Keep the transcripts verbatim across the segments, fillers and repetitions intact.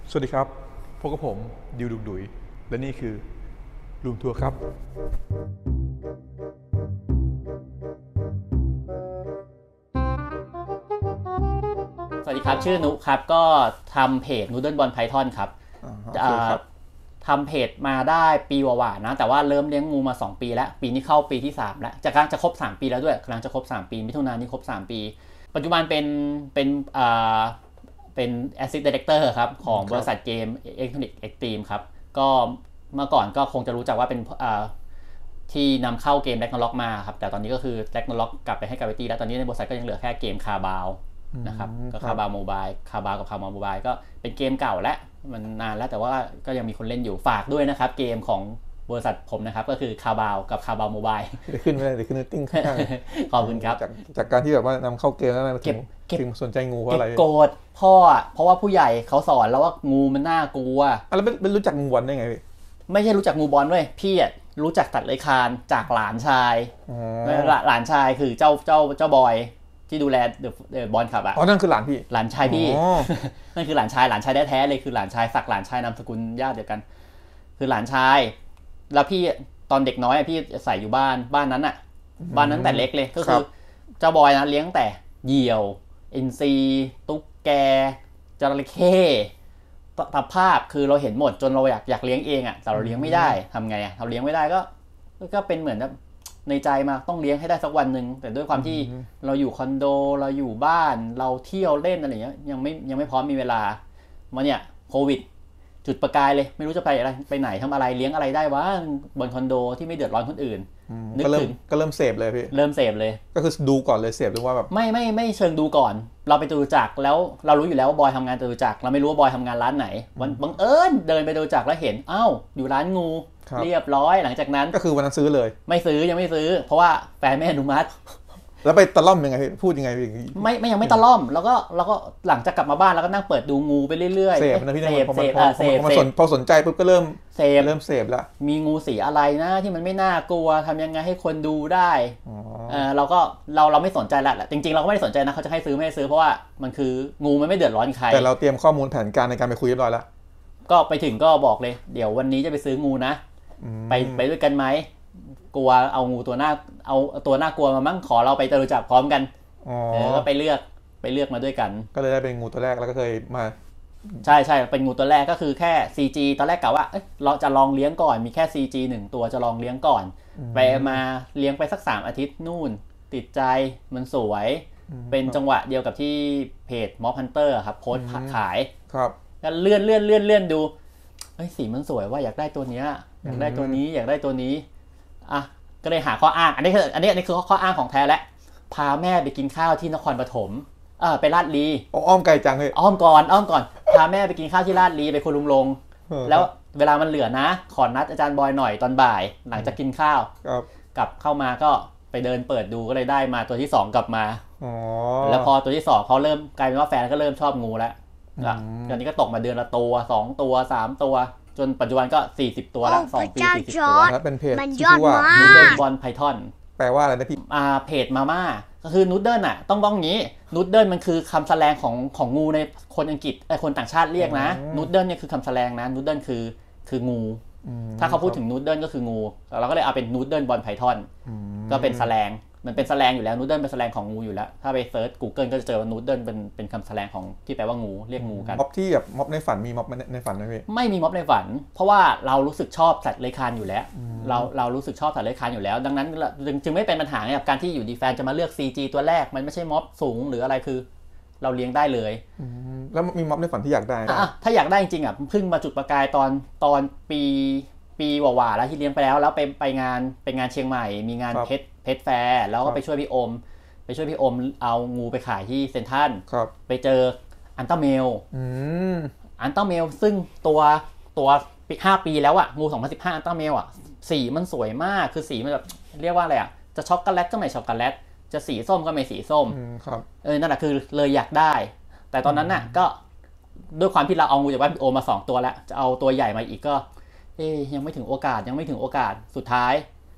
สวัสดีครับพบกับผมดิวดุกดุยและนี่คือรูมทัวร์ครับสวัสดีครับชื่อนุครับก็ทำเพจ Noodle Ball Python ครับทำเพจมาได้ปีกว่าๆนะแต่ว่าเริ่มเลี้ยงงูมาสองปีแล้วปีนี้เข้าปีที่สามแล้วจะกำลังจะครบสามปีแล้วด้วยกำลังจะครบสามปีมิถุนายนนี้ครบสามปีปัจจุบันเป็นเป็นอ่าเป็น Assist Director ครับของบริษัทเกม Electronic Extreme ครับก็เมื่อก่อนก็คงจะรู้จักว่าเป็นที่นำเข้าเกม Ragnarok มาครับแต่ตอนนี้ก็คือ Ragnarok กลับไปให้ Gravity แล้วตอนนี้ในบริษัทก็ยังเหลือแค่เกมคาบาวนะครับก็คาบาวโมบายคาบาวกับคาบาวโมบายก็เป็นเกมเก่าและมันนานแล้วแต่ว่าก็ยังมีคนเล่นอยู่ฝากด้วยนะครับเกมของบริษัทผมนะครับก็คือคาบาวกับคาบาวโมบายเดี๋ยวขึ้นไม่ได้เดี๋ยวขึ้นติ้งข้างขอบคุณครับจากจากการที่แบบว่านำเข้าเกมแล้วมันถึงสนใจงูเพราะอะไรโกรธพ่อเพราะว่าผู้ใหญ่เขาสอนแล้วว่างูมันน่ากลัวแล้วไม่รู้จักงูบอลได้ไงพี่ไม่ใช่รู้จักงูบอลด้วยพี่รู้จักสัตว์เลื้อยคลานจากหลานชายหลานชายคือเจ้าเจ้าเจ้าบอยที่ดูแลเดอะบอลคลับอ่ะอ๋อนั่นคือหลานพี่หลานชายพี่นั่นคือหลานชายหลานชายแท้ๆเลยคือหลานชายสักหลานชายนามสกุลญาติเดียวกันคือหลานชายแล้วพี่ตอนเด็กน้อยพี่ใส่อยู่บ้านบ้านนั้นอ่ะบ้านนั้นแต่เล็กเลยก็คือเจ้าบอยนะเลี้ยงแต่เหยี่ยวอินทรีตุ๊กแกจระเข้ตภาพคือเราเห็นหมดจนเราอยากอยากเลี้ยงเองอ่ะแต่เราเลี้ยงไม่ได้ทำไงอ่ะเราเลี้ยงไม่ได้ก็ก็เป็นเหมือนแบบในใจมาต้องเลี้ยงให้ได้สักวันหนึ่งแต่ด้วยความที่เราอยู่คอนโดเราอยู่บ้านเราเที่ยวเล่นอะไรอย่างเงี้ยยังไม่ยังไม่พร้อมมีเวลามาเนี่ยโควิดจุดประกายเลยไม่รู้จะไปอะไรไปไหนทำอะไรเลี้ยงอะไรได้วะบนคอนโดที่ไม่เดือดร้อนคนอื่นนึกถึงก็เริ่มเสพเลยพี่เริ่มเสพเลยก็คือดูก่อนเลยเสพหรือว่าแบบไม่ไม่ไม่เชิงดูก่อนเราไปดูจักแล้วเรารู้อยู่แล้วว่าบอยทำงานดูจักเราไม่รู้ว่าบอยทำงานร้านไหนวันบังเอิญเดินไปดูจักแล้วเห็นอ้าวอยู่ร้านงูเรียบร้อยหลังจากนั้นก็คือวันนั้นซื้อเลยไม่ซื้อยังไม่ซื้อเพราะว่าแฟนไม่อนุมัติแล้วไปตะล่อมยังไงพูดยังไงไม่ไม่ยังไม่ตะล่อมแล้วก็แล้วก็หลังจากกลับมาบ้านแล้วก็นั่งเปิดดูงูไปเรื่อยๆเสพนะพี่เสพเสพเสพพอสนใจปุ๊บก็เริ่มเสพเริ่มเสพแล้วมีงูสีอะไรนะที่มันไม่น่ากลัวทำยังไงให้คนดูได้เออเราก็เราเราไม่สนใจละจริงๆเราก็ไม่ได้สนใจนะเขาจะให้ซื้อไม่ให้ซื้อเพราะว่ามันคืองูมันไม่เดือดร้อนใครแต่เราเตรียมข้อมูลแผนการในการไปคุยเรียบร้อยแล้วก็ไปถึงก็บอกเลยเดี๋ยววันนี้จะไปซื้องูนะไปไปด้วยกันไหมกลัวเอางูตัวหน้าเอาตัวหน้ากลัวมามั่งขอเราไปรู้จักพร้อมกันเออก็ไปเลือกไปเลือกมาด้วยกันก็เลยได้เป็นงูตัวแรกแล้วก็เคยมาใช่ใช่เป็นงูตัวแรกก็คือแค่ ซี จี ตอนแรกกะว่าเอ้ยเราจะลองเลี้ยงก่อนมีแค่ ซี จี หนึ่งตัวจะลองเลี้ยงก่อนไปมาเลี้ยงไปสักสามอาทิตย์นู่นติดใจมันสวยเป็นจังหวะเดียวกับที่เพจ Mob Hunter ครับโพสต์ขายครับก็เลื่อนเลื่อนเลื่อนเลื่อนดูเฮ้ยสีมันสวยว่าอยากได้ตัวเนี้ยอยากได้ตัวนี้อยากได้ตัวนี้อ่ะก็เลยหาข้ออ้างอันนี้คืออันนี้อันนี้คือข้ออ้างของแท้และพาแม่ไปกินข้าวที่นครปฐมเออไปลาดลีอ้อมไกลจังเลยอ้อมก่อนอ้อมก่อนพาแม่ไปกินข้าวที่ลาดลีไปคุณลุงลงแล้วเวลามันเหลือนะขอนัดอาจารย์บอยหน่อยตอนบ่ายหลังจากกินข้าวกลับเข้ามาก็ไปเดินเปิดดูก็เลยได้มาตัวที่สองกลับมาแล้วพอตัวที่สองเขาเริ่มกลายเป็นว่าแฟนก็เริ่มชอบงูแล้วตอนนี้ก็ตกมาเดือนละตัวสองตัวสามตัวจนปัจจุบันก็สี่สิบตัวแล้วสองปีสี่สิบตัวแล้วเป็นเพจชื่อว่า Noodle Ball Python แปลว่าอะไรนะพี่อ่าเพจมาม่าก็คือ Noodle น่ะต้องต้องงี้ Noodle มันคือคำแสลงของของงูในคนอังกฤษไอ้คนต่างชาติเรียกนะ Noodle เนี่ยคือคำแสลงนะ Noodle คือคืองูถ้าเขาพูดถึง Noodle ก็คืองูเราก็เลยเอาเป็น Noodle Ball Python ก็เป็นแสลงมันเป็นแสลงอยู่แล้ว Noodle เป็นแสลงของงูอยู่แล้วถ้าไปเซิร์ช Google ก็จะเจอว่า Noodle เป็นเป็นคำแสลงของที่แปลว่างูเรียกงูกันม็อบที่แบบม็อบในฝันมีม็อบในฝันไหมพี่ไม่มีม็อบในฝันเพราะว่าเรารู้สึกชอบสัตว์เลื้อยคลานอยู่แล้วเราเรารู้สึกชอบสัตว์เลื้อยคลานอยู่แล้วดังนั้นจึงไม่เป็นปัญหากับการที่อยู่ดีแฟนจะมาเลือก ซี จี ตัวแรกมันไม่ใช่ม็อบสูงหรืออะไรคือเราเลี้ยงได้เลยแล้วมีม็อบในฝันที่อยากได้อ่ะถ้าอยากได้จริงๆอ่ะเพิ่งมาจุดประกายตอนตอนปีปีหว่าๆแล้วที่เลี้ยงไปแล้วแล้วไปไปงานไปงานเชียงใหม่มีงานเพชรเพชรแฟร์แล้วก็ไปช่วยพี่อมไปช่วยพี่อมเอางูไปขายที่เซ็นทรัลไปเจออันต้าเมลอันต้าเมลซึ่งตัวตัวห้าปีแล้วอะงูสองพันสิบห้าอันต้าเมลอะสีมันสวยมากคือสีมันแบบเรียกว่าอะไรอะจะช็อกโกแลตก็ไม่ช็อกโกแลตจะสีส้มก็ไม่สีส้มเออนั่นแหละคือเลยอยากได้แต่ตอนนั้นน่ะก็ด้วยความที่เราเอางูจากบ้านพี่โอมาสองตัวแล้วจะเอาตัวใหญ่มาอีกก็เอ๊ยยังไม่ถึงโอกาสยังไม่ถึงโอกาสสุดท้าย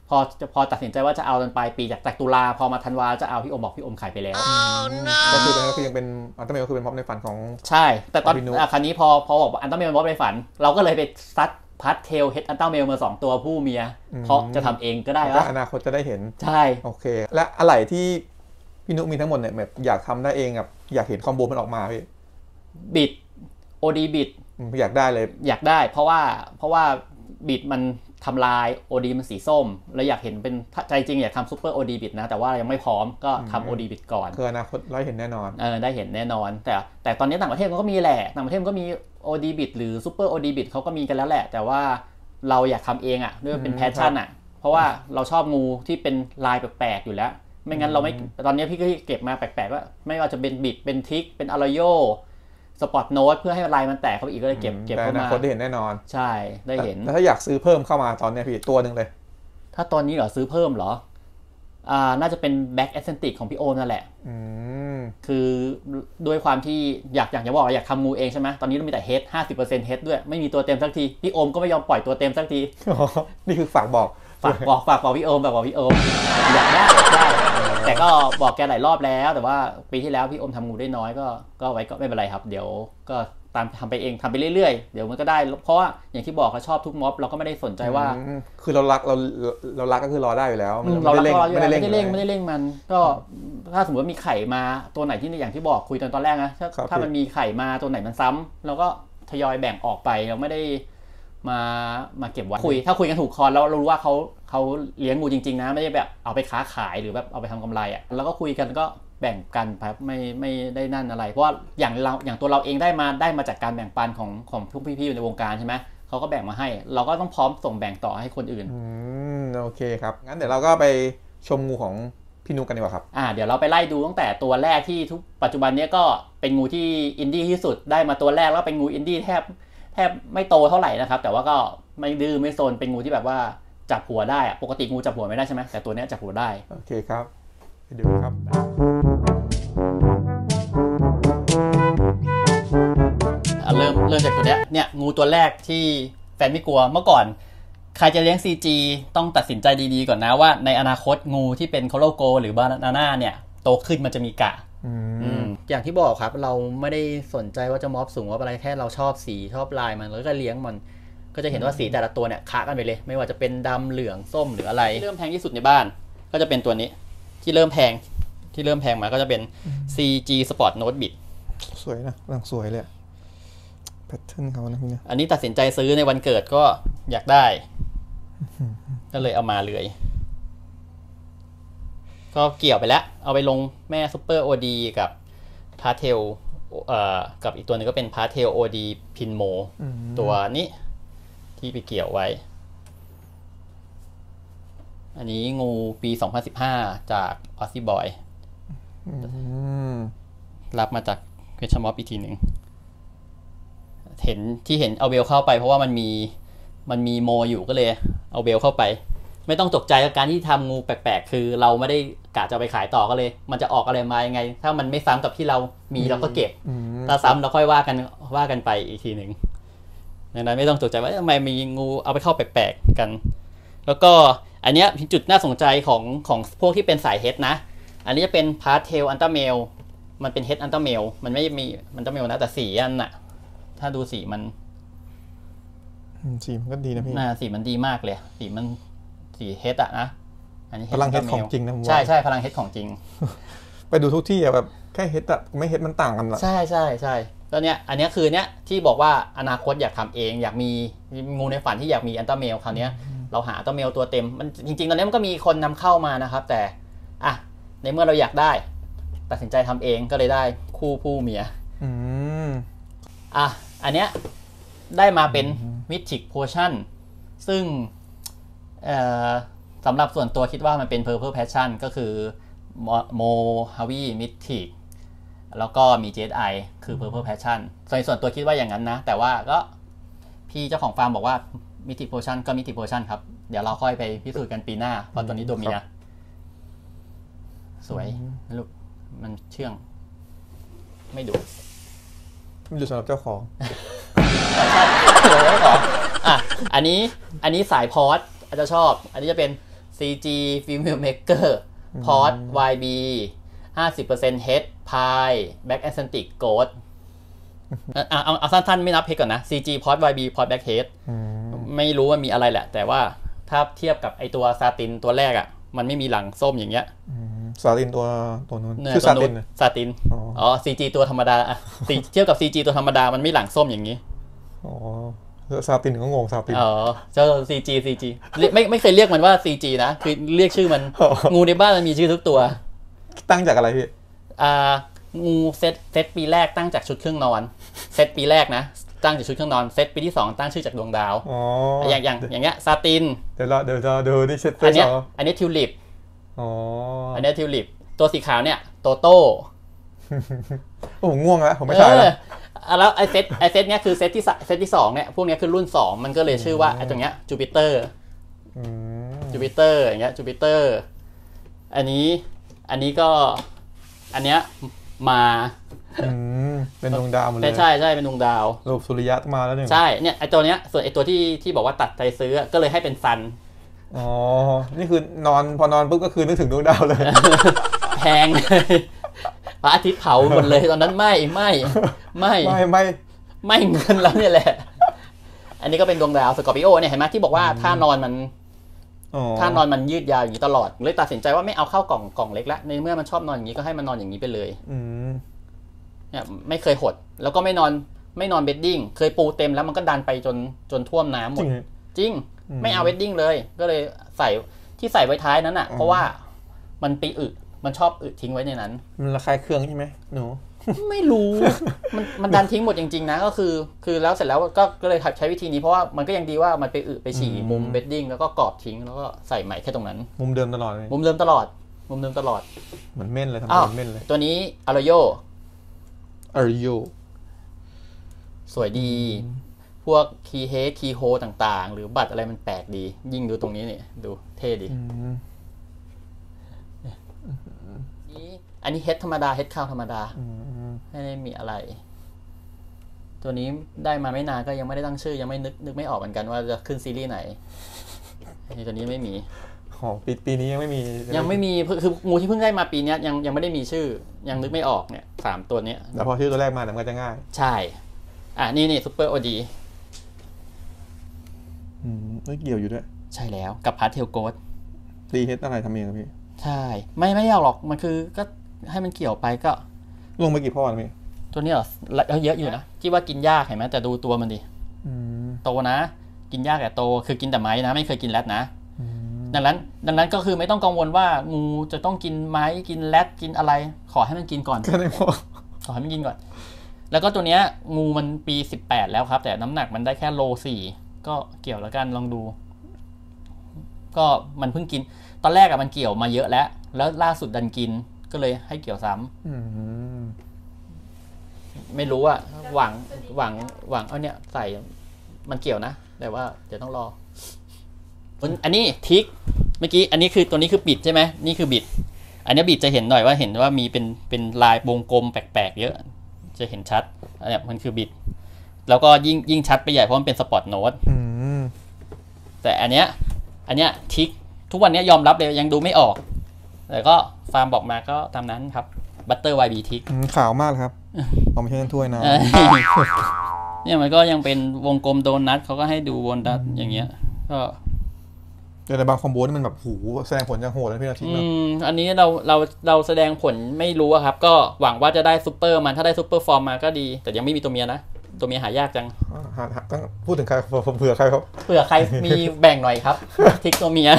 พอพอตัดสินใจว่าจะเอาจนปลายปีจากจากตุลาพอมาธันวาจะเอาพี่โอมบอกพี่โอมขายไปแล้วก็คือตอนนั้นก็คือยังเป็นอันต้าเมลก็คือเป็นม็อบในฝันของใช่แต่ตอนครั้นี้พอพอบอกอันต้าเมลม็อบในฝันเราก็เลยไปซัดพัดเทลเฮดอันต้าเมลมาสองตัวผู้เมียเพราะจะทำเองก็ได้ว่าอนาคตจะได้เห็นใช่โอเคและอะไรที่พี่นุมีทั้งหมดเนี่ยแบบอยากทำได้เองแบบอยากเห็นคอมโบมันออกมาพี่บิดโอดีบิดอยากได้เลยอยากได้เพราะว่าเพราะว่าบิดมันทำลาย โอ ดี มันสีส้มแล้วอยากเห็นเป็นใจจริงอยากทำซูเปอร์ โอ ดี บิดนะแต่ว่ายังไม่พร้อมก็ทำ โอ ดี บิดก่อนคืออนาคตได้เห็นแน่นอนเออได้เห็นแน่นอนแต่แต่ตอนนี้ต่างประเทศมันก็มีแหละต่างประเทศมันก็มี โอ ดี บิดหรือซูเปอร์ โอ ดี บิดเขาก็มีกันแล้วแหละแต่ว่าเราอยากทำเองอ่ะด้วยเป็นแพชชั่นอ่ะเพราะว่าเราชอบงูที่เป็นลายแปลกๆอยู่แล้วไม่งั้นเราไม่ตอนนี้พี่ก็เก็บมาแปลกๆว่าไม่ว่าจะเป็นบิดเป็นทิกเป็นอารโยสปอตโน้ตเพื่อให้ลายมันแตกเข้าไปอีกก็เลยเก็บเก็บเข้ามาอนาคตได้เห็นแน่นอนใช่ได้เห็นแล้วถ้าอยากซื้อเพิ่มเข้ามาตอนนี้พี่ตัวหนึ่งเลยถ้าตอนนี้เหรอซื้อเพิ่มเหรออ่าน่าจะเป็นแบ็กแอสเซนติกของพี่โอมนั่นแหละอืมคือด้วยความที่อยากอยากจะบอกอยากทำงูเองใช่ไหมตอนนี้เรามีแต่เฮดห้าสิบเปอร์เซ็นต์เฮดด้วยไม่มีตัวเต็มสักทีพี่โอมก็ไม่ยอมปล่อยตัวเต็มสักทีอ๋อนี่คือฝากบอกฝากบอกฝากบอกพี่โอมแบบบอกพี่โอมอยากได้ได้แต่ก็บอกแกหลายรอบแล้วแต่ว่าปีที่แล้วพี่โอมทำงูได้น้อยก็ก็ไว้ก็ไม่เป็นไรครับเดี๋ยวก็ตามทำไปเองทำไปเรื่อยๆเดี๋ยวมันก็ได้เพราะว่าอย่างที่บอกเราชอบทุกม็อบเราก็ไม่ได้สนใจว่าคือเรารักเราเรารักก็คือรอได้อยู่แล้วเราไม่ได้เร่งไม่ได้เร่งไม่ได้เร่งไม่ได้เร่งมันก็ถ้าสมมติว่ามีไข่มาตัวไหนที่อย่างที่บอกคุยตอนตอนแรกนะถ้าถ้ามันมีไข่มาตัวไหนมันซ้ำเราก็ทยอยแบ่งออกไปเราไม่ได้มามาเก็บไว้คุยถ้าคุยกันถูกคอแล้วเรารู้ว่าเขาเขาเลี้ยงงูจริงๆนะไม่ได้แบบเอาไปค้าขายหรือแบบเอาไปทำกำไรอ่ะแล้วก็คุยกันก็แบ่งกันครับไม่ไม่ได้นั่นอะไรเพราะว่าอย่างเราอย่างตัวเราเองได้มาได้มาจากการแบ่งปันของของพวกพี่ๆอยู่ในวงการใช่ไหมเขาก็แบ่งมาให้เราก็ต้องพร้อมส่งแบ่งต่อให้คนอื่นอืมโอเคครับงั้นเดี๋ยวเราก็ไปชมงูของพี่นุกันดีกว่าครับอ่าเดี๋ยวเราไปไล่ดูตั้งแต่ตัวแรกที่ทุกปัจจุบันนี้ก็เป็นงูที่อินดี้ที่สุดได้มาตัวแรกแล้วเป็นงูอินดี้แทบแทบไม่โตเท่าไหร่นะครับแต่ว่าก็ไม่ดื้อไม่โซนเป็นงูที่แบบว่าจับหัวได้อะปกติงูจับหัวไม่ได้ใช่ไหมแต่ตัวนี้จับหัวได้โอเคครับไปดูครับเริ่มเริ่มจากตัวเนี้ยเนี่ยงูตัวแรกที่แฟนไม่กลัวเมื่อก่อนใครจะเลี้ยง ซี จี ต้องตัดสินใจดีๆก่อนนะว่าในอนาคตงูที่เป็นโคโลโกหรือบานาน่าเนี่ยโตขึ้นมันจะมีกะอย่างที่บอกครับเราไม่ได้สนใจว่าจะมอบสูงว่าอะไรแค่เราชอบสีชอบลายมันแล้วก็เลี้ยงมันก็จะเห็นว่าสีแต่ละตัวเนี่ยค้ากันไปเลยไม่ว่าจะเป็นดำเหลืองส้มหรืออะไรที่เริ่มแพงที่สุดในบ้านก็จะเป็นตัวนี้ที่เริ่มแพงที่เริ่มแพงมาก็จะเป็น ซี จี Sport Note Bit สวยนะกำลังสวยเลยแพทเทิร์นเขานะพี่เนี่ยอันนี้ตัดสินใจซื้อในวันเกิดก็อยากได้ก็เลยเอามาเลยก็เกี่ยวไปแล้วเอาไปลงแม่ซูเปอร์ โอ ดี กับพาเทลเอ่อกับอีกตัวนึงก็เป็นพาเทล โอ ดี พินโมตัวนี้ที่ไปเกี่ยวไว้อันนี้งูปีสองพันสิบห้าจากออสซี่บอยรับมาจากเวชม็อบอีกทีหนึ่งเห็นที่เห็นเอาเบลเข้าไปเพราะว่ามันมีมันมีโมอยู่ก็เลยเอาเบลเข้าไปไม่ต้องตกใจกับการที่ทำงูแปลกๆคือเราไม่ได้กะจะไปขายต่อก็เลยมันจะออกอะไรมายังไงถ้ามันไม่ซ้ำกับที่เรามีเราก็เก็บถ้าซ้ำเราค่อยว่ากันว่ากันไปอีกทีหนึ่งดังนั้นไม่ต้องตกใจว่าทำไมมีงูเอาไปเข้าแปลกๆกันแล้วก็อันเนี้ยจุดน่าสนใจของของพวกที่เป็นสายเฮดนะอันนี้จะเป็นพาร์ทเทลอันต้าเมลมันเป็นเฮดอันต้าเมลมันไม่มีอันต้าเมลนะแต่สีอันน่ะถ้าดูสีมันสีมันก็ดีนะพี่น่าสีมันดีมากเลยสีมันสีเฮดอะนะอันนี้พลังเฮดของจริงนะใช่ใช่พลังเฮดของจริงไปดูทุกที่อะแบบแค่เฮดอะไม่เฮดมันต่างกันละใช่ใช่ใช่แล้วเนี้ยอันนี้คือเนี้ยที่บอกว่าอนาคตอยากทำเองอยากมีงูในฝันที่อยากมีอันต้าเมลคราวนี้เราหาอันต้าเมลตัวเต็มมันจริงๆตอนนี้มันก็มีคนนำเข้ามานะครับแต่อ่ะในเมื่อเราอยากได้ตัดสินใจทำเองก็เลยได้คู่ผู้เมียอืมอ่ะอันเนี้ยได้มาเป็น Mythic Potion ซึ่งเอ่อสำหรับส่วนตัวคิดว่ามันเป็น Purple Passion ก็คือ Mojave Mythic แล้วก็มี เจ เอส ไอ คือ Purple Passion ส่วนส่วนตัวคิดว่าอย่างนั้นนะแต่ว่าก็พี่เจ้าของฟาร์มบอกว่า Mythic Potion ก็ Mythic Potion ครับเดี๋ยวเราค่อยไปพิสูจน์กันปีหน้าเพราะตัวนี้ตัวเมียสวยลูกมันเชื่องไม่ดุไม่ดุสำหรับเจ้าของอ่ะอันนี้อันนี้สายพอร์ตอาจจะชอบอันนี้จะเป็นซี จี Filmmaker Port วาย บี ห้าสิบเปอร์เซ็นต์ Head Pi Back Atlantic Ghost เอาเอาเอาสั้นๆไม่นับ Head ก่อนนะ ซี จี Port วาย บี Port Back Head ไม่รู้ว่ามีอะไรแหละแต่ว่าถ้าเทียบกับไอตัวซาตินตัวแรกอ่ะมันไม่มีหลังส้มอย่างเงี้ยซาตินตัวตัวนู้นชื่อซาตินซาตินอ๋อ ซี จี ตัวธรรมดาอ่ะเทียบกับ ซี จี ตัวธรรมดามันไม่หลังส้มอย่างนี้อ๋อซาตินก็งงซาตินอ๋อเจ้า ซี จี ซี จี ไม่ไม่เคยเรียกมันว่า ซี จี นะคือเรียกชื่อมันงูในบ้านมันมีชื่อทุกตัวตั้งจากอะไรพี่อ่างูเซตเซตปีแรกตั้งจากชุดเครื่องนอนเซตปีแรกนะตั้งจากชุดเครื่องนอนเซตปีที่สองตั้งชื่อจากดวงดาวอ๋ออย่างอย่างอย่างเงี้ยซาตินเดี๋ยวเราเดี๋ยวเราดูที่เซตอันนี้อันนี้ทิวลิปอ๋ออันนี้ทิวลิปตัวสีขาวเนี่ยโตโต้โอ้โหง่วงแล้วผมไม่ใช่แล้วแล้วไอเซตไอเซตเนี้ยคือเซตที่เซตที่สองเนี่ยพวกนี้คือรุ่นสองมันก็เลยชื่อว่าไอตรงเนี้ยจูปิเตอร์จูปิเตอร์อย่างเงี้ยจูปิเตอร์อันนี้อันนี้ก็อันเนี้ยมาเป็นดวงดาวหมดเลยใช่ใช่เป็นดวงดาวรูปสุริยะมาแล้วเนี่ยใช่เนี่ยไอตัวเนี้ยส่วนไอตัวที่ที่บอกว่าตัดใจซื้อก็เลยให้เป็นซันอ๋อนี่คือนอนพอนอนปุ๊บก็คือนึกถึงดวงดาวเลยแพงเลยพระอาทิตย์เผาหมดเลยตอนนั้นไม่ไม่ไม่ไม่ไม่ไม่เงินแล้วเนี่ยแหละอันนี้ก็เป็นดวงดาวสกอร์ปิโอเนี่ยเห็นไหมที่บอกว่าถ้านอนมันถ้านอนมันยืดยาวอย่างนี้ตลอดเลยตัดสินใจว่าไม่เอาเข้ากล่องกล่องเล็กแล้วในเมื่อมันชอบนอนอย่างนี้ก็ให้มันนอนอย่างนี้ไปเลยเนี่ยไม่เคยหดแล้วก็ไม่นอนไม่นอนเบดดิ้งเคยปูเต็มแล้วมันก็ดันไปจนจนท่วมน้ำหมดจริงไม่เอาเบดดิ้งเลยก็เลยใส่ที่ใส่ไว้ท้ายนั้นอ่ะเพราะว่ามันไปอึมันชอบอึทิ้งไว้ในนั้นมันระคายเคืองใช่ไหมหนูไม่รู้มันมันดันทิ้งหมดจริงๆนะก็คือคือแล้วเสร็จแล้วก็ก็เลยใช้วิธีนี้เพราะว่ามันก็ยังดีว่ามันไปอึไปฉี่มุมเบดดิ้งแล้วก็กรอบทิ้งแล้วก็ใส่ใหม่แค่ตรงนั้นมุมเดิมตลอดเลยมุมเดิมตลอดมุมเดิมตลอดเหมือนเม่นเลยทำเหมือนเม่นเลยตัวนี้อารโยอารโยสวยดีพวกคีย์เฮดคีย์โฮต่างๆหรือบัตรอะไรมันแปลกดียิ่งดูตรงนี้เนี่ยดูเท่ดีอันนี้เฮดธรรมดาเฮดคาวธรรมดาไม่ได้มีอะไรตัวนี้ได้มาไม่นานก็ยังไม่ได้ตั้งชื่อยังไม่นึกนึกไม่ออกเหมือนกันว่าจะขึ้นซีรีส์ไหนนี่ตัวนี้ไม่มีอ๋อปีปีนี้ยังไม่มียังไม่มีคืองูที่เพิ่งได้มาปีนี้ยังยังไม่ได้มีชื่อยังนึกไม่ออกเนี่ยสามตัวนี้แล้วพอชื่อตัวแรกมามันก็จะง่ายใช่อ่ะนี่นี่ซุปเปอร์โอดีอืมไม่เกี่ยวอยู่ด้วยใช่แล้วกับพาร์ทเทลโกสรีเฮดอะไรทำเองครับพี่ใช่ไม่ไม่ยากหรอกมันคือก็ให้มันเกี่ยวไปก็ลงไปกี่พ่อแล้วพี่ตัวนี้เหรอเยอะอยู่นะคิดว่ากินยากเห็นไหมแต่ดูตัวมันดิโตนะกินยากแต่โตคือกินแต่ไม้นะไม่เคยกินแรดนะดังนั้นดังนั้นก็คือไม่ต้องกังวลว่างูจะต้องกินไม้กินแรดกินอะไรขอให้มันกินก่อนก็ได้พอขอให้มันกินก่อนแล้วก็ตัวเนี้ยงูมันปีสิบแปดแล้วครับแต่น้ำหนักมันได้แค่โลสี่ก็เกี่ยวแล้วกันลองดูก็มันเพิ่งกินตอนแรกอะมันเกี่ยวมาเยอะแล้วแล้วล่าสุดดันกินก็เลยให้เกี่ยวซ้ำไม่รู้อะหวังหวังหวังเอาเนี้ยใส่มันเกี่ยวนะแต่ว่าเดี๋ยวต้องรออันนี้ทิกเมื่อกี้อันนี้คือตัวนี้คือบิดใช่ไหมนี่คือบิดอันนี้บิดจะเห็นหน่อยว่าเห็นว่ามีเป็นเป็นลายวงกลมแปลกๆเยอะจะเห็นชัดอันนี้มันคือบิดแล้วก็ยิ่งยิ่งชัดไปใหญ่เพราะมันเป็นสปอตโน้ตแต่อันเนี้ยอันเนี้ยทิกทุกวันนี้ยอมรับเลยยังดูไม่ออกแต่ก็ฟาร์มบอกมาก็ตามนั้นครับบัตเตอร์วายบีทิกขาวมากครับเอาไม่ใช่ถ้วยนะเนี่ยมันก็ยังเป็นวงกลมโดนัทเขาก็ให้ดูวงนัทอย่างเงี้ยก็แต่บางคอมโบนี่มันแบบหูแสดงผลยังโหดเลยพี่อาทิตย์นะอันนี้เราเราเราแสดงผลไม่รู้ครับก็หวังว่าจะได้ซูเปอร์มันถ้าได้ซูเปอร์ฟอร์มมาก็ดีแต่ยังไม่มีตัวเมียนะตัวเมียหายากจังต้องพูดถึงใครเผื่อใครครับเผื่อใครมีแบ่งหน่อยครับทิกตัวเมีย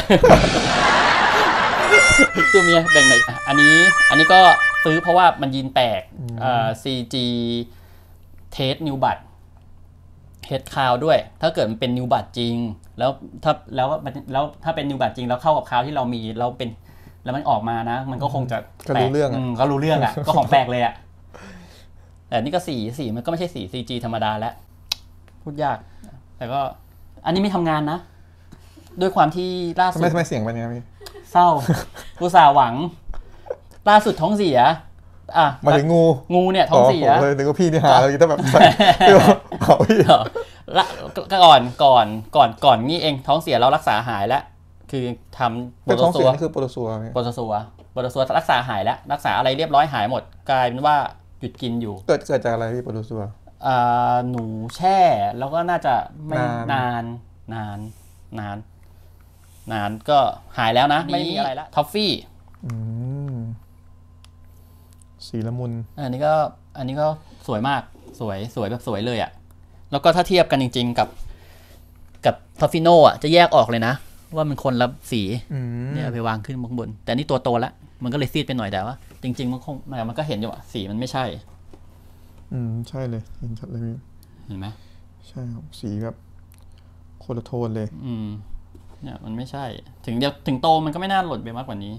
ทิกตัวเมียแบ่งหน่อยอันนี้อันนี้ก็ซื้อเพราะว่ามันยีนแปลกอ่า ซี จี เทสนิวบัตเฮดคาวด้วยถ้าเกิดมันเป็นนิวบัตจริงแล้วถ้าแล้วแล้วถ้าเป็นนิวบัตจริงแล้วเข้ากับคาวที่เรามีเราเป็นแล้วมันออกมานะมันก็คงจะก็รู้เรื่องก็รู้เรื่องอ่ะก็ของแปลกเลยอ่ะแต่นี่ก็สีสีมันก็ไม่ใช่สี ซี จี ธรรมดาแล้วพูดยากแต่ก็อันนี้ไม่ทำงานนะด้วยความที่ล่าสุดไม่ไม่เสียงเป็นยังไงพี่เศร้ากูสาหวังล่าสุดท้องเสียอ่ะมาถึงงูงูเนี่ยท้องเสียเลยถึงก็พี่ที่หาเลยถ้าแบบเอาพี่ละก่อนก่อนก่อนก่อนนี่เองท้องเสียเรารักษาหายแล้วคือทำโปเป็รนโตท้องซัเสีวยนี่คือโปรโตซัวไหมโปรโตซัวโปรโตซัวรักษาหายแล้วรักษาอะไรเรียบร้อยหายหมด กลายเป็นว่าหยุดกินอยู่เกิดเกิดจากอะไรพี่โปรโตซัวอ่าหนูแช่แล้วก็น่าจะไม่นานนานนานนานนานก็หายแล้วนะไม่มีอะไรแล้วท็อฟฟี่อืมสีละมุนอันนี้ก็อันนี้ก็สวยมากสวยสวยแบบสวยเลยอะ่ะแล้วก็ถ้าเทียบกันจริงๆกับกับทอฟฟิโนอ่ะจะแยกออกเลยนะว่ามันคนละสีอืมเนี่ยเอาไปวางขึ้นข้างบนแต่นี่ตัวโตแล้วมันก็เลยซีดไปหน่อยแต่ว่าจริงๆมันคงมันก็เห็นอยู่อะสีมันไม่ใช่อืมใช่เลยเห็นชัดเลยพี่เห็นไหมใช่ครับสีแบบคนละโทนเลยอืมเนี่ยมันไม่ใช่ ถึงเดียวถึงโตมันก็ไม่น่าหล่นไปมากกว่านี้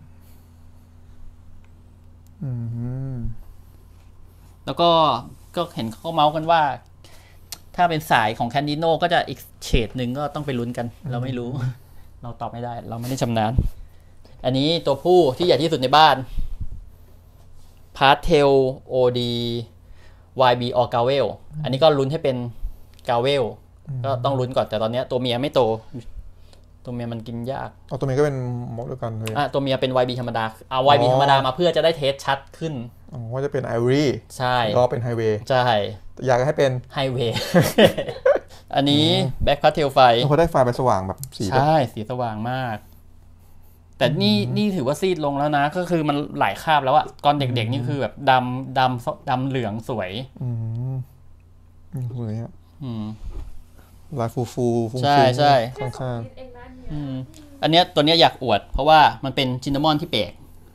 อืมแล้วก็ก็เห็นเขาเมาส์กันว่า ถ้าเป็นสายของแคนดิโนก็จะอีกเฉดหนึ่งก็ต้องไปลุ้นกัน เราไม่รู้ เราตอบไม่ได้ เราไม่ได้ชำนาญอันนี้ตัวผู้ที่ใหญ่ที่สุดในบ้านพาร์ทเทลโอดีวายบีออกาเวลอันนี้ก็ลุ้นให้เป็นกาเวลก็ต้องลุ้นก่อนแต่ตอนนี้ตัวเมียไม่โต ตัวเมียมันกินยากเอาตัวนี้ก็เป็นม็อกเดียวกันเลยอ่ะตัวเมียเป็น วาย บี ธรรมดาเอา วาย บี ธรรมดามาเพื่อจะได้เทสชัดขึ้นอ๋อว่าจะเป็นไอวอรี่ใช่รอเป็นไฮเวย์ใช่อยากให้เป็นไฮเวย์ อันนี้แบ็คพาร์ทเทลไฟพอได้ไฟไปสว่างแบบสีแบบใช่สีสว่างมาก แต่นี่นี่ถือว่าซีดลงแล้วนะ ก็คือมันหลายคราบแล้วอะตอนเด็กๆนี่คือแบบดำดำดำเหลืองสวยอืมอืมสวยอ่ะอืมลายฟูฟูฟุ้งใช่ฟิ้งใช่ข้างเองนะเนี่ยอืมอันเนี้ยตัวเนี้ยอยากอวด เพราะว่ามันเป็นจินนามอนที่แปลก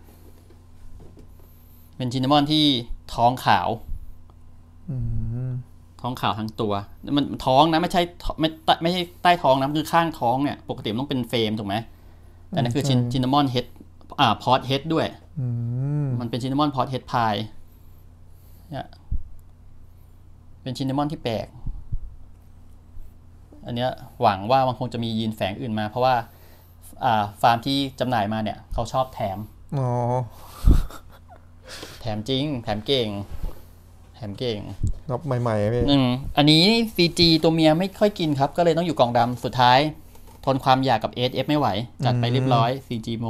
เป็นจินนามอนที่ท้องขาวๆอืมท้องขาวทั้งตัว มันท้องนะไม่ใช่ไม่ไม่ใช่ใต้ท้องนะคือข้างท้องเนี่ยปกติมันต้องเป็นเฟรมถูกไหมแต่นั่นคือจินจินนามอนเฮดอ่าพอตเฮดด้วยอืมมันเป็นจินนามอนพอตเฮดพายเนี่ยเป็นจินนามอนที่แปลกอันเนี้ยหวังว่ามันคงจะมียีนแฝงอื่นมา เพราะว่าอ่าฟาร์มที่จำหน่ายมาเนี่ยเขาชอบแถมอ๋อแถมจริง แถมเก่ง แถมเก่งนับใหม่ๆอะพี่อืมอันนี้ ซี จี ตัวเมียไม่ค่อยกินครับ ก็เลยต้องอยู่กล่องดำสุดท้าย ทนความอยากกับ เอส เอฟ ไม่ไหว จัดไปเรียบร้อย ซี จี โม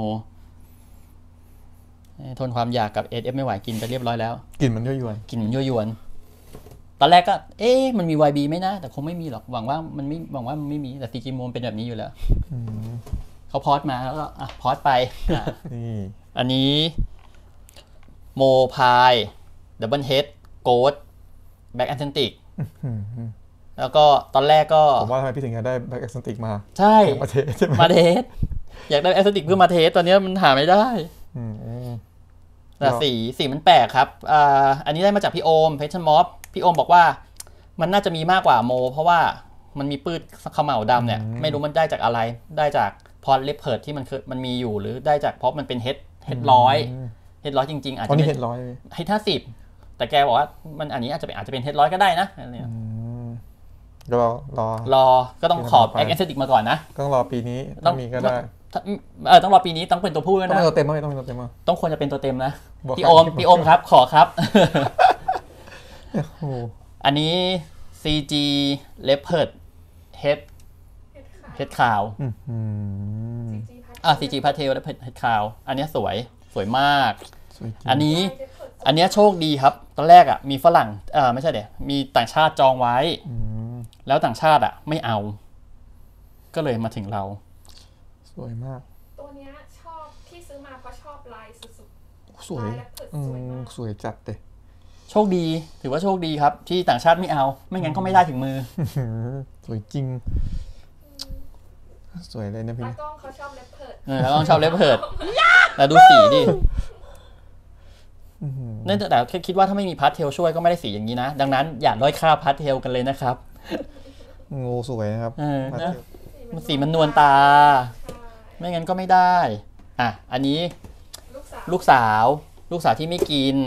ทนความอยากกับ เอส เอฟ ไม่ไหวกินไปเรียบร้อยแล้วกลิ่นมันยั่วยวนกินเหมือนยั่วยวน ตอนแรกก็ เอ๊ะมันมี วาย บี ไหมนะ แต่คงไม่มีหรอก หวังว่ามันไม่หวังว่ามันไม่มี แต่ ซี จี โมเป็นแบบนี้อยู่แล้วอืมเขาพอดมาแล้วก็อ่ะพอดไปอ่ะนี่อันนี้โมพายดับเบิลเฮดโกดแบ็กแอนเทนติกอืมแล้วก็ตอนแรกก็ผมว่าทำไมพี่ถึงอยากได้แบ็กแอคเซนติกมาใช่ประเทศใช่ไหมมาเทส อยากได้แอสติกเพื่อมาเทสตอนนี้มันหาไม่ได้อืมอืมแต่สีสีมันแปลกครับอ่าอันนี้ได้มาจากพี่โอมเพชรมอฟพี่โอมบอกว่ามันน่าจะมีมากกว่าโม เพราะว่ามันมีปื้ดขมเหลาดำเนี่ย ไม่รู้มันได้จากอะไรได้จากพอร์ตเลปเพิร์ดที่มันเคยมันมีอยู่หรือได้จากเพราะมันเป็นเฮดเฮดร้อยเฮดร้อยจริงๆอาจอ๋อจะนี่ไม่เห็ดร้อยเฮดห้าสิบแต่แกบอกว่ามันอันนี้อาจจะเป็นอาจจะเป็นเฮดร้อยก็ได้นะอะไรเนี่ยอืมก็รอรอรอก็ต้องขอบเดี๋แอยวคเอนเซติกมาก่อนนะต้องรอปีนี้ต้ถ้าองมีก็ได้ถ้าเออต้องรอปีนี้ต้องเป็นตัวผู้ด้วยต้องนะเป็นตัวเต็มมั้ยต้องเป็นตัวเต็มมั้ยต้องควรจะเป็นตัวเต็มนะบอกพี่โอมครับพี่โอมครับ ขอครับโอ้โหอันนี้ ซี จี Leopard Head เห็ดขาว Head ขาวอืมอืมซีจีพัดอ่ะ ซี จี Pastel Leopard Head ขาว อันนี้สวยสวยมากสวยจริงอันนี้อันนี้โชคดีครับ ตอนแรกอ่ะมีฝรั่งเออไม่ใช่เดี๋ยวมีต่างชาติจองไว้อืมแล้วต่างชาติอ่ะไม่เอา ก็เลยมาถึงเราสวยมากตัวเนี้ยชอบที่ซื้อมาเพราะชอบลายสุดสวยลายและเผิดอืสวยมมากสวยจัดเลยโชคดี ถือว่าโชคดีครับ ที่ต่างชาติไม่เอา ไม่งั้นก็ไม่ได้ถึงมืออื้อหือสวยจริง สวยเลยนะๆพี่ตากล้องเขาชอบเล็บเผิดเออแล้วต้องชอบเลปเพิร์ดแล้วดูสีดิอื้อหือนั่นแต่แค่คิดว่าถ้าไม่มีพาร์ทเทลช่วยก็ไม่ได้สีอย่างนี้นะ ดังนั้นอย่าด้อยค่าพาร์ทเทลกันเลยนะครับงูสวยนะครับเออมานะเทียบมันสีมันนวลตาใช่ไม่งั้นก็ไม่ได้ อ่ะ อันนี้ลูกสาวลูกสาว ลูกสาวที่ไม่กิน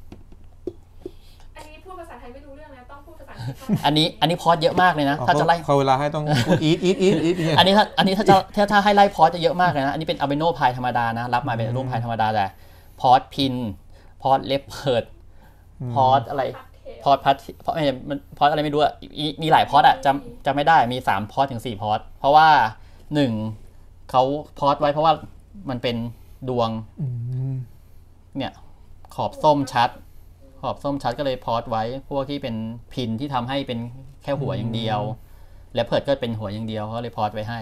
อันนี้พูดภาษาไทยไม่รู้เรื่องแล้วต้องพูดภาษาอังกฤษเท่านั้นอันนี้ อันนี้พอดเยอะมากเลยนะอ๋อถ้าจะไล่เขาเวลาให้ต้องพูดอีทอีทอีทอีทเนี่ยอันนี้ถ้า อันนี้ถ้าจะถ้าถ้าให้ไล่พอดจะเยอะมากเลยนะ อันนี้เป็นอ l เบโนพายธรรมดานะ รับมาเป็นรูปพายธรรมดาแต่พอดพิน พอดเลปเพิร์ด พอดอะไร พอดพัดพอดไม่มันพอดอะไรไม่รู้อ่ะมีมีหลายพอดอ่ะจำจำไม่ได้มีสามพอดถึงสี่พอดเพราะว่าหนึ่งเขาพอสไว้เพราะว่ามันเป็นดวงอืมเนี่ยขอบส้มชัด ขอบส้มชัดก็เลยพอสไว้พวกที่เป็นพินที่ทำให้เป็นแค่หัวอย่างเดียว และเพิร์ดก็เป็นหัวอย่างเดียวเขาเลยพอสไว้ให้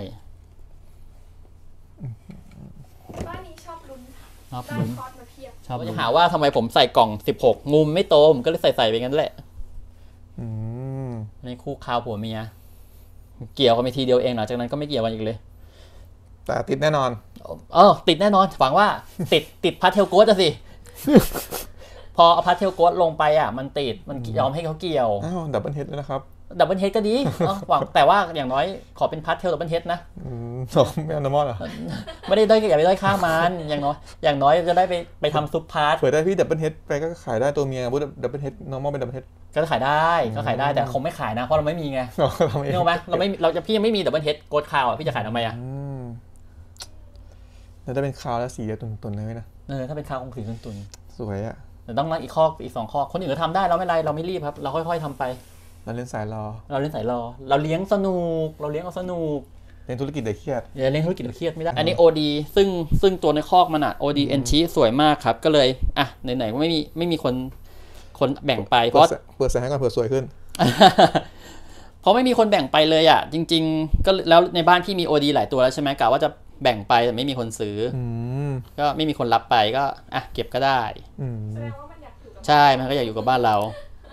บ้านนี้ชอบลุ้นชอบได้ลุ้นคอร์สมาเพียบชอบจะหาว่าทำไมผมใส่กล่องสิบหกมุมไม่โตผมก็เลยใส่ใส่ไปงั้นแหละอืมในคู่คาวผัวเมียเกี่ยวกันไปทีเดียวเองหลังจากนั้นก็ไม่เกี่ยวกันอีกเลยแต่ติดแน่นอนเออติดแน่นอนฝังว่า ติดติดพาสเทลโกสอะสิ พอเอาพาสเทลโกสลงไปอ่ะมันติดมันยอมให้เขาเกี่ยวอ้าวดับเบิลเฮดเลยนะครับดับเบิลเฮดก็ดีเออหวังแต่ว่าอย่างน้อยขอเป็นพาสเทลดับเบิลเฮดนะอืมสองไม่เอานอร์มอลเหรอไม่ได้ด้อยอย่าไปด้อยค่ามันอย่างน้อยอย่างน้อยจะได้ไปไปทำซุปพาร์ทเผื่อได้พี่ดับเบิลเฮดไปก็ขายได้ตัวเมียพูดดับเบิลเฮดนอร์มอลเป็นดับเบิลเฮดก็ขายได้ก็ขายได้แต่คงไม่ขายนะเพราะเราไม่มีไงเราทำเองนึกออกไหมเราไม่เราจะพี่ยังไม่มีดับเบิลเฮดโกดคาวอ่ะพี่จะขายทำไมอ่ะอืมแล้วได้เป็นคาวแล้วสีตุนๆเลยนะเออถ้าเป็นคาวคงถือตุนสวยอ่ะๆแต่ต้องนั่งอีกข้ออีกสองข้อคนอื่นก็ทำได้เราไม่ไรเราไม่รีบครับเราค่อยๆทำไปแล้วเล่นสายรอเราเล่นสายรอเราเลี้ยงสนุกเราเลี้ยงเอาสนุกเล่นธุรกิจเด็กเครียดอย่าเลี้ยงธุรกิจเราเครียดไม่ได้อันนี้ โอ ดี ซึ่งซึ่งตัวในคอกมันอ่ะ โอ ดี เอ็น ชีสวยมากครับก็เลยอ่ะไหนๆก็ไม่มีไม่มีคนคนแบ่งไปเพเปิดราะเปิดสายให้ก่อนเผื่อสวยขึ้นเพราะไม่มีคนแบ่งไปเลยอ่ะจริงๆก็แล้วในบ้านพี่มี โอ ดี หลายตัวแล้วใช่ไหมกะว่าจะแบ่งไปแต่ไม่มีคนซื้ออืมก็ไม่มีคนรับไปก็อ่ะเก็บก็ได้อืมแสดงว่ามันอยากอยู่กับใช่มันก็อยากอยู่กับบ้านเรา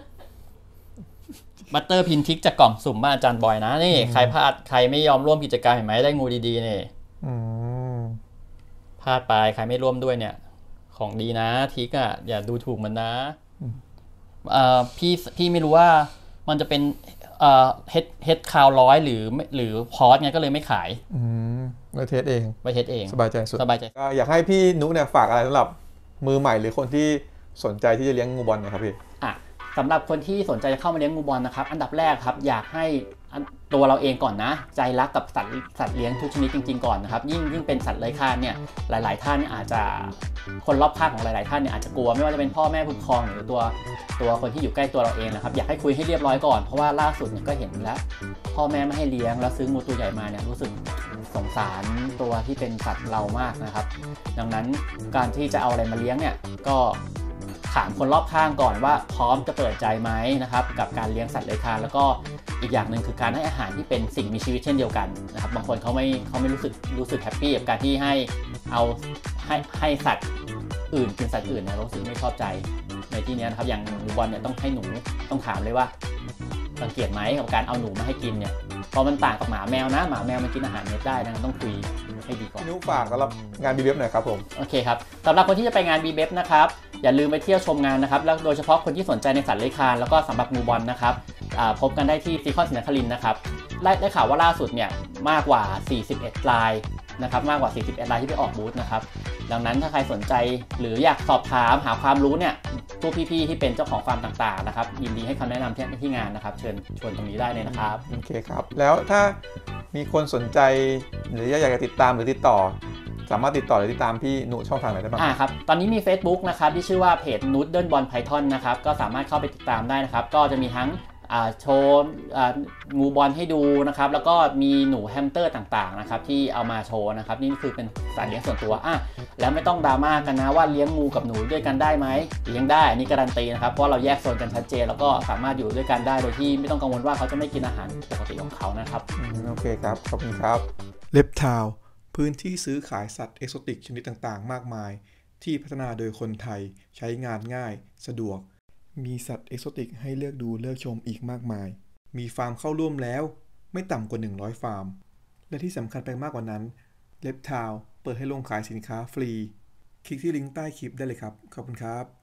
บัตเตอร์พินทิกจากกล่องสุ่มบ้านอาจารย์บอยนะนี่ใครพลาดใครไม่ยอมร่วมกิจกรรมเห็นไหมได้งูดีๆนี่อืมพลาดไปใครไม่ร่วมด้วยเนี่ยของดีนะทิกอ่ะอย่าดูถูกมันนะเอ่อพี่พี่ไม่รู้ว่ามันจะเป็นเอ่อเฮดเฮดคาวร้อยหรือหรือพอสไงก็เลยไม่ขายอืมไว้เทสเองไว้เทสเองสบายใจสุดสบายใจก็อยากให้พี่นุเนี่ยฝากอะไรสำหรับมือใหม่หรือคนที่สนใจที่จะเลี้ยงงูบอลนะครับพี่อ่ะสำหรับคนที่สนใจจะเข้ามาเลี้ยงงูบอลนะครับอันดับแรกครับอยากให้อันตัวเราเองก่อนนะ ใจรักกับสัตว์สัตว์เลี้ยงทุกชนิดจริงๆก่อนนะครับยิ่งยิ่งเป็นสัตว์เลื้อยคลานเนี่ยหลายๆท่านเนี่ยอาจจะคนรอบข้างของหลายๆท่านเนี่ยอาจจะกลัวไม่ว่าจะเป็นพ่อแม่ผู้ปกครองหรือตัวตัวคนที่อยู่ใกล้ตัวเราเองนะครับอยากให้คุยให้เรียบร้อยก่อนเพราะว่าล่าสุดเนี่ยก็เห็นแล้วพ่อแม่ไม่ให้เลี้ยงแล้วซื้องูตัวใหญ่มาเนี่ยรู้สึกสงสารตัวที่เป็นสัตว์เรามากนะครับดังนั้นการที่จะเอาอะไรมาเลี้ยงเนี่ยก็ถามคนรอบข้างก่อนว่าพร้อมจะเปิดใจไหมนะครับกับการเลี้ยงสัตว์เลื้อยคลานแล้วก็อีกอย่างหนึ่งคือการให้อาหารที่เป็นสิ่งมีชีวิตเช่นเดียวกันนะครับบางคนเขาไม่เขาไม่รู้สึกรู้สึกแฮปปี้กับการที่ให้เอาให้ให้สัตว์อื่นกินสัตว์อื่นนะรู้สึกไม่ชอบใจในที่นี้นะครับอย่างหนูบอลเนี่ยต้องให้หนูต้องถามเลยว่าสังเกตไหมกับการเอาหนูมาให้กินเนี่ยเพราะมันต่างกับหมาแมวนะหมาแมวมันกินอาหารเม็ดได้นะต้องคุยให้ดีก่อนพี่นุฝากสำหรับงานบีเว็บหน่อยครับผมโอเคครับสำหรับคนที่จะไปงาน บี บี อี เอฟ นะครับอย่าลืมไปเที่ยวชมงานนะครับแล้วโดยเฉพาะคนที่สนใจในสัตว์เลื้อยคลานแล้วก็สำหรับงูบอลนะครับพบกันได้ที่ซีคอนศรีนครินทร์นะครับได้ได้ข่าวว่าล่าสุดเนี่ยมากกว่าสี่สิบเอ็ดรายนะครับมากกว่าสี่สิบเอ็ดรายที่ไปออกบูธนะครับดังนั้นถ้าใครสนใจหรืออยากสอบถามหาความรู้เนี่ยพวกพี่ๆที่เป็นเจ้าของฟาร์มต่างๆนะครับยินดีให้คำแนะนำที่ที่งานนะครับเชิญชวนตรงนี้ได้เลยนะครับโอเคครับแล้วถ้ามีคนสนใจหรืออยากจะติดตามหรือติดต่อสามารถติดต่อหรือติดตามพี่นุช่องทางไหนได้บ้างอ่าครับตอนนี้มี Facebook นะครับที่ชื่อว่าเพจ Noodle Ball Python นะครับก็สามารถเข้าไปติดตามได้นะครับก็จะมีทั้งอ่าโชว์อ่างูบอลให้ดูนะครับแล้วก็มีหนูแฮมสเตอร์ต่างๆนะครับที่เอามาโชว์นะครับนี่คือเป็นสัตว์เลี้ยงส่วนตัวอ่ะแล้วไม่ต้องดราม่ากันนะว่าเลี้ยงงูกับหนูด้วยกันได้ไหมเลี้ยงได้อันนี้การันตีนะครับเพราะเราแยกโซนกันชัดเจนแล้วก็สามารถอยู่ด้วยกันได้โดยที่ไม่ต้องกังวลว่าเขาจะไม่กินอาหารปกติของเขานะครับอืมโอเคครับขอบคุณครับเล็บทาวพื้นที่ซื้อขายสัตว์เอกโซติกชนิดต่างๆมากมายที่พัฒนาโดยคนไทยใช้งานง่ายสะดวกมีสัตว์เอกโซติกให้เลือกดูเลือกชมอีกมากมายมีฟาร์มเข้าร่วมแล้วไม่ต่ำกว่าหนึ่งร้อยฟาร์มและที่สำคัญไปมากกว่านั้นเล็บทาวเปิดให้ลงขายสินค้าฟรีคลิกที่ลิงก์ใต้คลิปได้เลยครับขอบคุณครับ